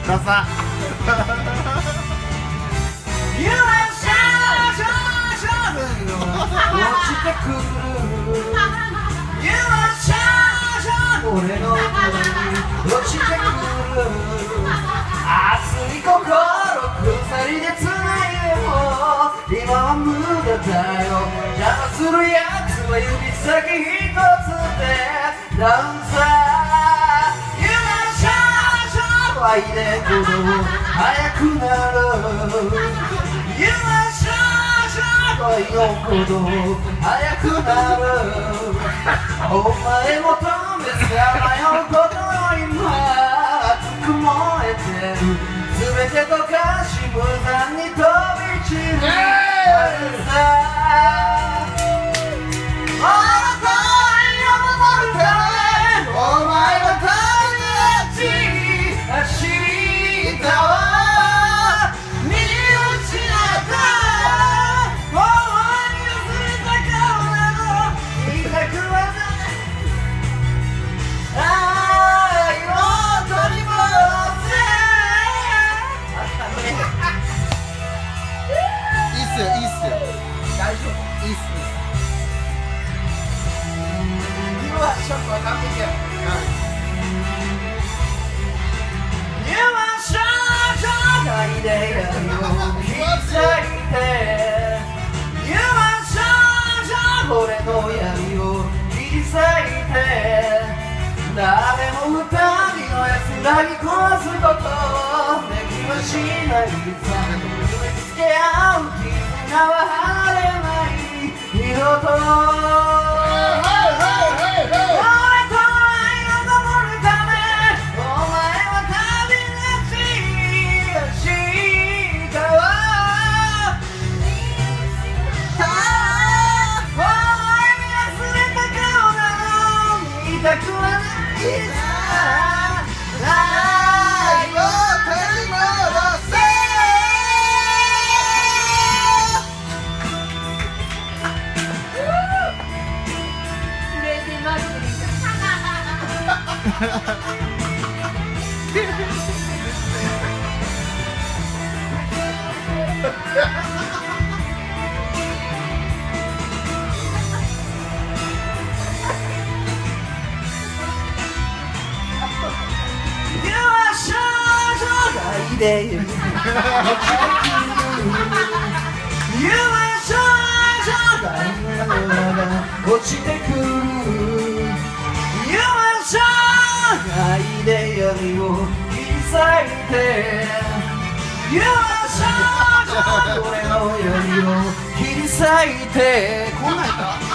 ダサ You are shine 落ちてくる You are shine 俺の声に落ちてくる熱い心鎖で繋いでも今は無駄だよ邪魔するやつは指先一つでダウンさ You are shine 湧いてくる早くなる You are shine 恋の鼓動早くなるお前求めさまようこと今熱く燃えてる全て溶かし無残に飛び散るあなたを守るためお前のために明日は見失ったお前に忘れた顔など言いたくはない愛を取り戻せいいっすよいいっすよ大丈夫いいっす You are shine は完璧やYou are shine ないでやるよ気づいて You are shine 俺の闇を切り裂いて誰も二人の安らぎ壊すことできはしないさ決めつけ合う絆は晴れない二度と俺と愛を守るためお前は旅立ち明日はお前に忘れた顔なの見たくはないさ愛を取り戻せレディマーキュリYou are shine で You are shine 落ちてくる You are shine 愛で闇を切り裂いて You are shine 俺の闇を切り裂いてこんなんやった